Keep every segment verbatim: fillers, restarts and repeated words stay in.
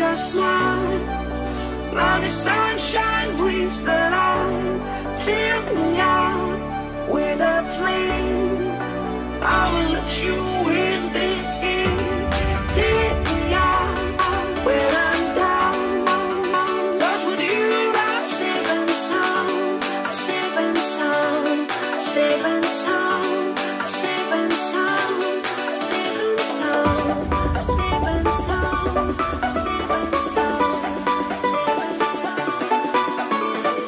your smile. Now the sunshine brings the light. Fill me out with a flame. I will let you in this game. Take me out when I'm down. 'Cause with you I'm safe and sound. I'm safe and sound. I'm safe and sound. I'm safe and sound. I'm safe and sound. I'm safe and sound. I'm safe and sound. I'm safe and sound. I'm safe and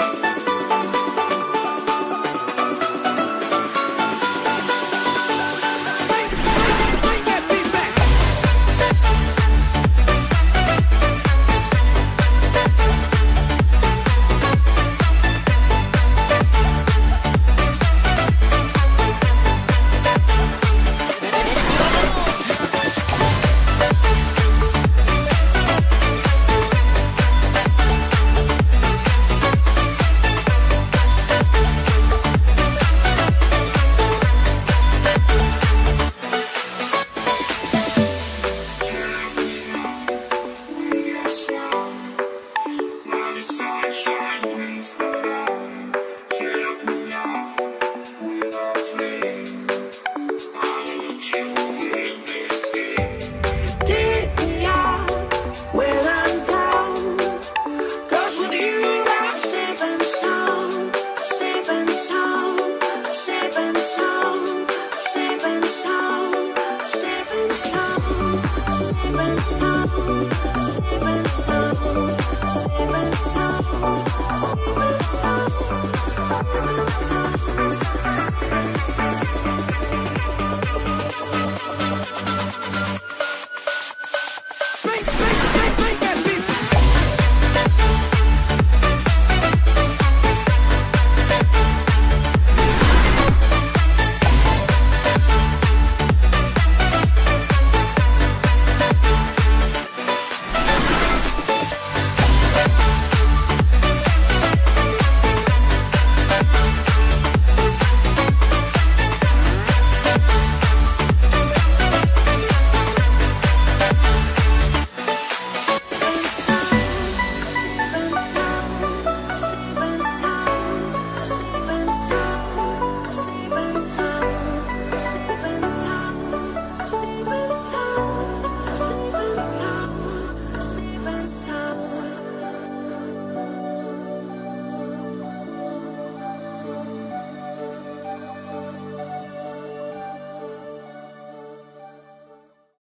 sound.